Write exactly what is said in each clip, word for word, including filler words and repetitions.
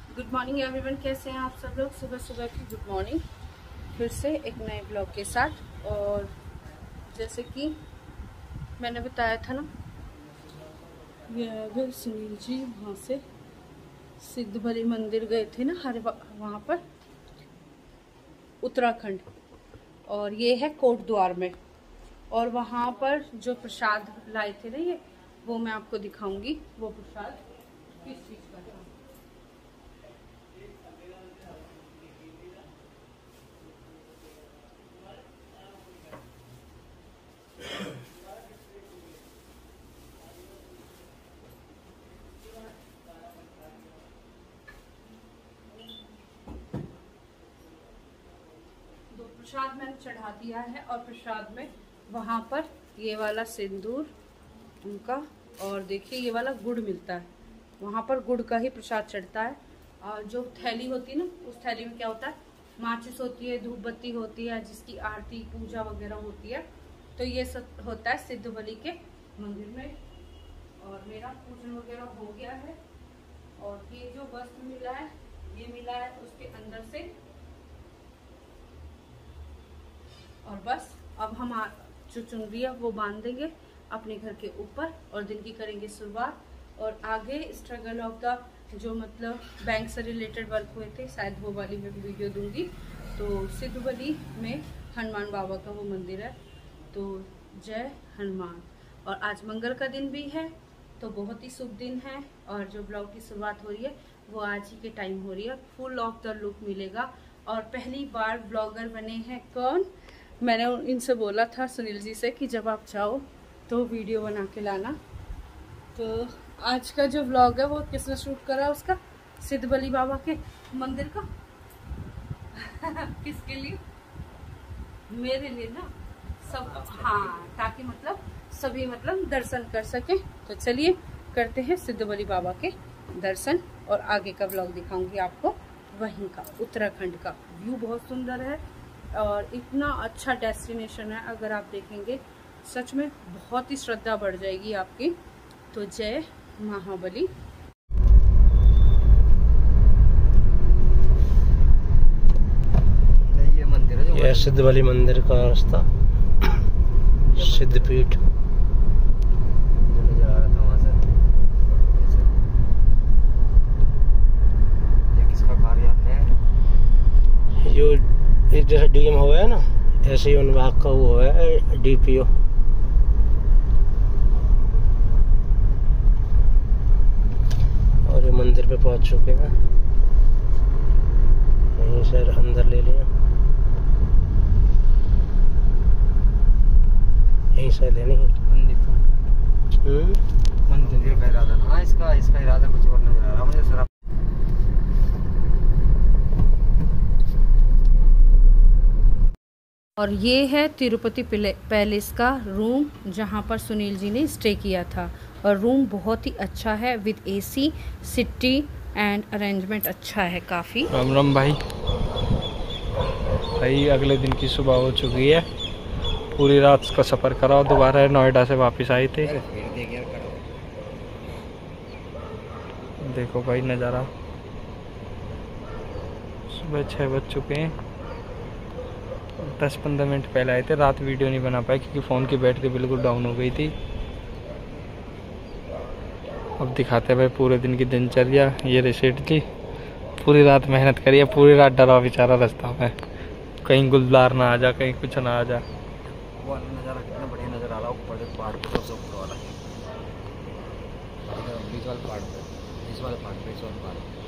Good morning everyone, कैसे हैं आप सब लोग। सुबह सुबह की गुड मॉर्निंग फिर से एक नए ब्लॉग के साथ। और जैसे कि मैंने बताया था ना, ये अगर सुनील जी वहाँ से सिद्धबली मंदिर गए थे ना, हर वहाँ पर उत्तराखंड, और ये है कोटद्वार में। और वहाँ पर जो प्रसाद लाए थे ना, ये वो मैं आपको दिखाऊंगी। वो प्रसाद किस चीज़ का था। प्रसाद मैंने चढ़ा दिया है, और प्रसाद में वहाँ पर ये वाला सिंदूर उनका, और देखिए ये वाला गुड़ मिलता है। वहाँ पर गुड़ का ही प्रसाद चढ़ता है। और जो थैली होती है ना, उस थैली में क्या होता है, माचिस होती है, धूप बत्ती होती है, जिसकी आरती पूजा वगैरह होती है। तो ये सब होता है सिद्धबली के मंदिर में। और मेरा पूजन वगैरह हो गया है। और ये जो वस्त्र मिला है, ये मिला है उसके अंदर से। और बस अब हम जो चुनरी है वो बांध देंगे अपने घर के ऊपर, और दिन की करेंगे शुरुआत। और आगे स्ट्रगल ऑफ द जो मतलब बैंक से रिलेटेड वर्क हुए थे, शायद वो वाली मैं वीडियो दूंगी। तो सिद्धबली में हनुमान बाबा का वो मंदिर है। तो जय हनुमान। और आज मंगल का दिन भी है, तो बहुत ही शुभ दिन है। और जो ब्लॉग की शुरुआत हो रही है वो आज ही के टाइम हो रही है। फुल ऑफ द लुक मिलेगा। और पहली बार ब्लॉगर बने हैं कौन, मैंने इनसे बोला था, सुनील जी से, कि जब आप जाओ तो वीडियो बना के लाना। तो आज का जो व्लॉग है वो किसने शूट करा, उसका सिद्धबली बाबा के मंदिर का। किसके लिए? मेरे लिए ना, सब। हाँ, ताकि मतलब सभी मतलब दर्शन कर सके। तो चलिए करते हैं सिद्धबली बाबा के दर्शन, और आगे का व्लॉग दिखाऊंगी आपको। वहीं का उत्तराखंड का व्यू बहुत सुंदर है, और इतना अच्छा डेस्टिनेशन है। अगर आप देखेंगे सच में बहुत ही श्रद्धा बढ़ जाएगी आपकी। तो जय महाबली। ये मंदिर है, ये सिद्धबली मंदिर का रास्ता, सिद्धपीठ। ये किसका कार्यालय है? जो इस जैसे डीएम हुआ है ना, ऐसे ही उन विभाग का वो है, डीपीओ। और ये मंदिर पे पहुंच चुके हैं। यहीं से अंदर ले लिया, यहीं से लेनी है मंदिर का इरादा। हाँ, इसका इसका इरादा कुछ और नजर आ रहा मुझे सर। और ये है तिरुपति पैलेस का रूम, जहाँ पर सुनील जी ने स्टे किया था। और रूम बहुत ही अच्छा है, with AC, city and arrangement अच्छा है काफ़ी। राम राम भाई। भाई अगले दिन की सुबह हो चुकी है, पूरी रात का सफ़र करा और दोबारा नोएडा से वापस आए थे। देखो भाई नज़ारा। सुबह छः बज चुके हैं, दस पंद्रह मिनट पहले आए थे। रात वीडियो नहीं बना पाए क्योंकि फ़ोन की बैटरी बिल्कुल डाउन हो गई थी। अब दिखाते भाई पूरे दिन की दिनचर्या। ये रिसेट थी, पूरी रात मेहनत करी है, पूरी रात डरा बेचारा रास्ता में, कहीं गुलदार ना आ जा, कहीं कुछ ना आ जा। वो नज़ारा कितना बढ़िया नज़र आ रहा है, ऊपर पहाड़ पे, सबसे ऊपर वाला बीच वाले पहाड़ पे, बीच वाले पहाड़ पे, बीच वाले पहाड़ पे।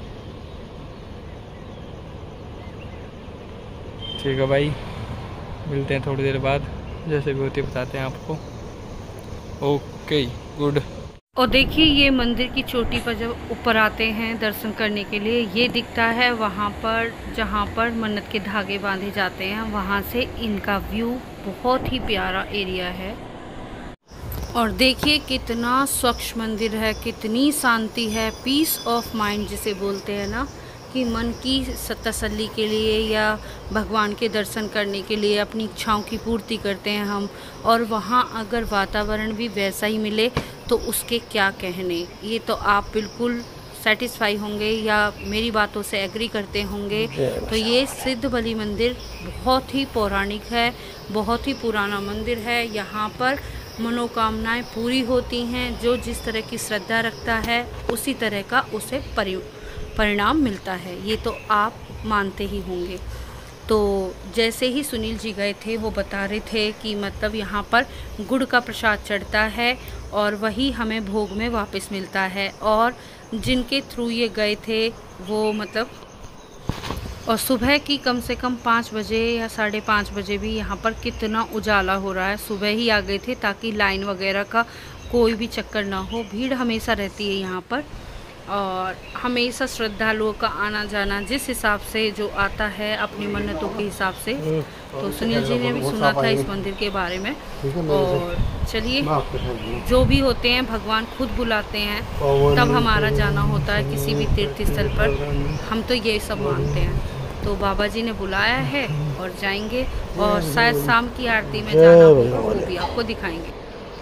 ठीक है भाई, मिलते हैं थोड़ी देर बाद, जैसे भी होती बताते हैं आपको। Okay good. और देखिए ये मंदिर की चोटी पर जब ऊपर आते हैं दर्शन करने के लिए, ये दिखता है वहाँ पर जहाँ पर मन्नत के धागे बांधे जाते हैं। वहाँ से इनका व्यू बहुत ही प्यारा एरिया है। और देखिए कितना स्वच्छ मंदिर है, कितनी शांति है, पीस ऑफ माइंड जिसे बोलते हैं ना, कि मन की तसल्ली के लिए या भगवान के दर्शन करने के लिए अपनी इच्छाओं की पूर्ति करते हैं हम। और वहाँ अगर वातावरण भी वैसा ही मिले तो उसके क्या कहने। ये तो आप बिल्कुल सेटिस्फाई होंगे या मेरी बातों से एग्री करते होंगे। तो ये सिद्ध बलि मंदिर बहुत ही पौराणिक है, बहुत ही पुराना मंदिर है। यहाँ पर मनोकामनाएं पूरी होती हैं। जो जिस तरह की श्रद्धा रखता है उसी तरह का उसे परि परिणाम मिलता है। ये तो आप मानते ही होंगे। तो जैसे ही सुनील जी गए थे वो बता रहे थे कि मतलब यहाँ पर गुड़ का प्रसाद चढ़ता है और वही हमें भोग में वापस मिलता है। और जिनके थ्रू ये गए थे वो मतलब और सुबह की कम से कम पाँच बजे या साढ़े पाँच बजे भी यहाँ पर कितना उजाला हो रहा है। सुबह ही आ गए थे ताकि लाइन वगैरह का कोई भी चक्कर ना हो। भीड़ हमेशा रहती है यहाँ पर और हमेशा श्रद्धालुओं का आना जाना जिस हिसाब से जो आता है अपनी मन्नतों के हिसाब से। तो सुनील जी ने भी सुना था इस मंदिर के बारे में। और चलिए, जो भी होते हैं भगवान खुद बुलाते हैं, तब हमारा जाना होता है किसी भी तीर्थ स्थल पर। हम तो ये सब मानते हैं। तो बाबा जी ने बुलाया है और जाएंगे और शायद शाम की आरती में जाना होगा, वो भी आपको दिखाएंगे।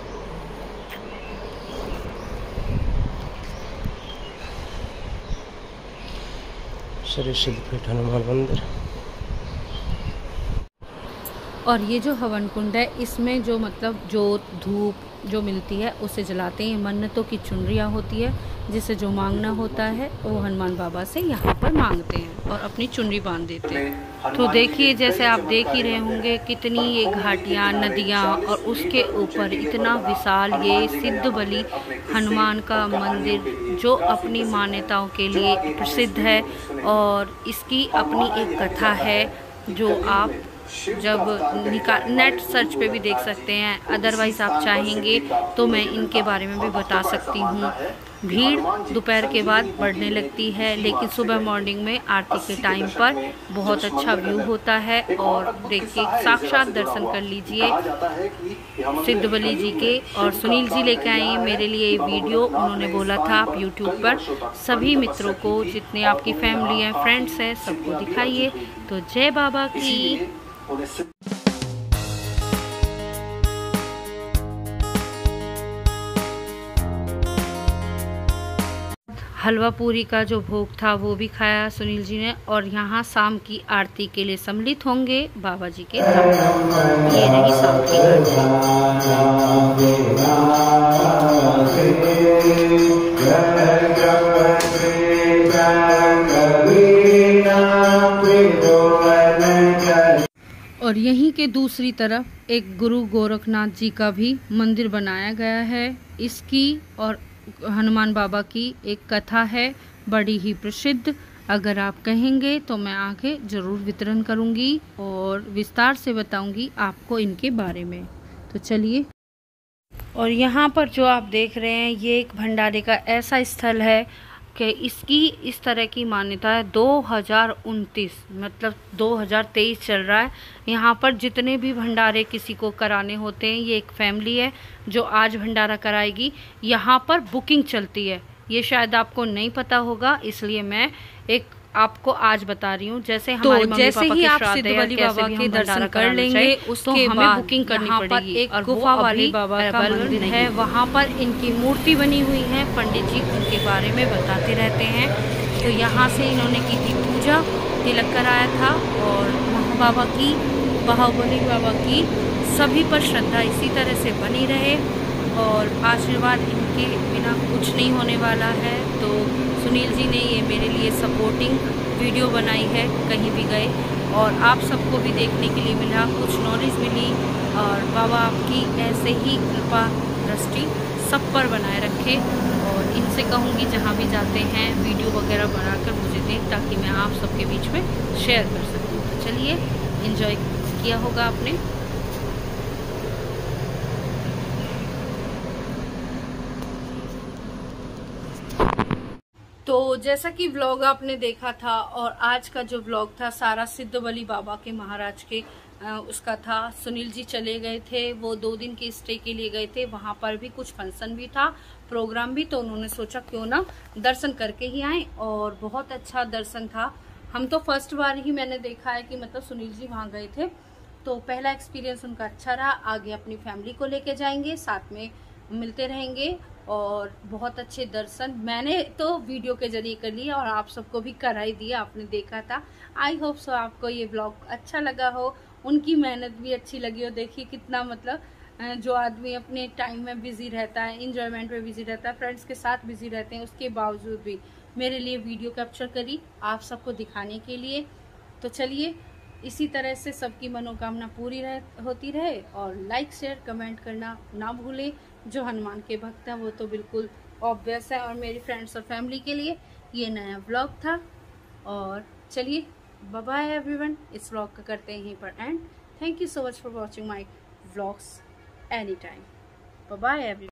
श्री सिद्धपीठ हनुमान मंदिर। और ये जो हवन कुंड है इसमें जो मतलब जोत धूप जो मिलती है उसे जलाते हैं। मन्नतों की चुनरियाँ होती है जिसे जो मांगना होता है वो हनुमान बाबा से यहाँ पर मांगते हैं और अपनी चुनरी बांध देते हैं। तो देखिए, जैसे आप देख ही रहे होंगे कितनी ये घाटियाँ, नदियाँ और उसके ऊपर इतना विशाल ये सिद्ध बलि हनुमान का मंदिर जो अपनी मान्यताओं के लिए प्रसिद्ध है। और इसकी अपनी एक कथा है जो आप जब निकाल नेट सर्च पे भी देख सकते हैं। अदरवाइज़ आप चाहेंगे तो मैं इनके बारे में भी बता सकती हूँ। भीड़ दोपहर के बाद बढ़ने लगती है, लेकिन सुबह मॉर्निंग में आरती के टाइम पर बहुत अच्छा व्यू होता है। और देखिए, साक्षात दर्शन कर लीजिए सिद्ध बलि जी के। और सुनील जी लेके आए हैं मेरे लिए ये वीडियो। उन्होंने बोला था आप यूट्यूब पर सभी मित्रों को, जितने आपकी फैमिली हैं, फ्रेंड्स हैं, सबको दिखाइए। तो जय बाबा की। हलवा पूरी का जो भोग था वो भी खाया सुनील जी ने। और यहाँ शाम की आरती के लिए सम्मिलित होंगे बाबा जी के धाम। ये रही शाम की और यहीं के दूसरी तरफ एक गुरु गोरखनाथ जी का भी मंदिर बनाया गया है। इसकी और हनुमान बाबा की एक कथा है बड़ी ही प्रसिद्ध। अगर आप कहेंगे तो मैं आगे ज़रूर वितरण करूंगी और विस्तार से बताऊंगी आपको इनके बारे में। तो चलिए, और यहाँ पर जो आप देख रहे हैं ये एक भंडारे का ऐसा स्थल है कि इसकी इस तरह की मान्यता है। दो हज़ार उनतीस मतलब दो हज़ार तेईस चल रहा है। यहाँ पर जितने भी भंडारे किसी को कराने होते हैं, ये एक फैमिली है जो आज भंडारा कराएगी। यहाँ पर बुकिंग चलती है, ये शायद आपको नहीं पता होगा, इसलिए मैं एक आपको आज बता रही हूँ। जैसे तो हमारे जैसे ही आप सिद्ध बलि बाबा के दर्शन कर लेंगे उसके तो हमें बुकिंग करनी पड़ेगी। एक गुफा वाली बाबा का मंदिर है, वहाँ पर इनकी मूर्ति बनी हुई है। पंडित जी उनके बारे में बताते रहते हैं। तो यहाँ से इन्होंने की थी पूजा, तिलक कराया था। और बाबा की, बाहुबली बाबा की सभी पर श्रद्धा इसी तरह से बनी रहे और आशीर्वाद इनके बिना कुछ नहीं होने वाला है। तो सुनील जी ने ये मेरे लिए सपोर्टिंग वीडियो बनाई है कहीं भी गए, और आप सबको भी देखने के लिए मिला, कुछ नॉलेज मिली। और बाबा आपकी ऐसे ही कृपा दृष्टि सब पर बनाए रखे। और इनसे कहूँगी जहाँ भी जाते हैं वीडियो वगैरह बनाकर मुझे दें ताकि मैं आप सबके बीच में शेयर कर सकूँ। तो चलिए, एंजॉय किया होगा आपने। तो जैसा कि व्लॉग आपने देखा था, और आज का जो व्लॉग था सारा सिद्ध बलि बाबा के महाराज के आ, उसका था। सुनील जी चले गए थे, वो दो दिन के स्टे के लिए गए थे। वहाँ पर भी कुछ फंक्शन भी था, प्रोग्राम भी, तो उन्होंने सोचा क्यों ना दर्शन करके ही आए। और बहुत अच्छा दर्शन था। हम तो फर्स्ट बार ही मैंने देखा है कि मतलब सुनील जी वहाँ गए थे, तो पहला एक्सपीरियंस उनका अच्छा रहा। आगे अपनी फैमिली को लेके जाएंगे, साथ में मिलते रहेंगे और बहुत अच्छे दर्शन मैंने तो वीडियो के जरिए कर लिए और आप सबको भी करा ही दिया, आपने देखा था। आई होप सो आपको ये ब्लॉग अच्छा लगा हो, उनकी मेहनत भी अच्छी लगी हो। देखिए कितना मतलब जो आदमी अपने टाइम में बिजी रहता है, इंजॉयमेंट में बिजी रहता है, फ्रेंड्स के साथ बिजी रहते हैं, उसके बावजूद भी मेरे लिए वीडियो कैप्चर करी आप सबको दिखाने के लिए। तो चलिए इसी तरह से सबकी मनोकामना पूरी रह होती रहे और लाइक शेयर कमेंट करना ना भूलें। जो हनुमान के भक्त हैं वो तो बिल्कुल ऑब्वियस है, और मेरी फ्रेंड्स और फैमिली के लिए ये नया व्लॉग था। और चलिए बाय बाय एवरीवन, इस व्लॉग का करते हैं यहीं पर end. Thank you so much for watching my vlogs any time. Bye bye everyone.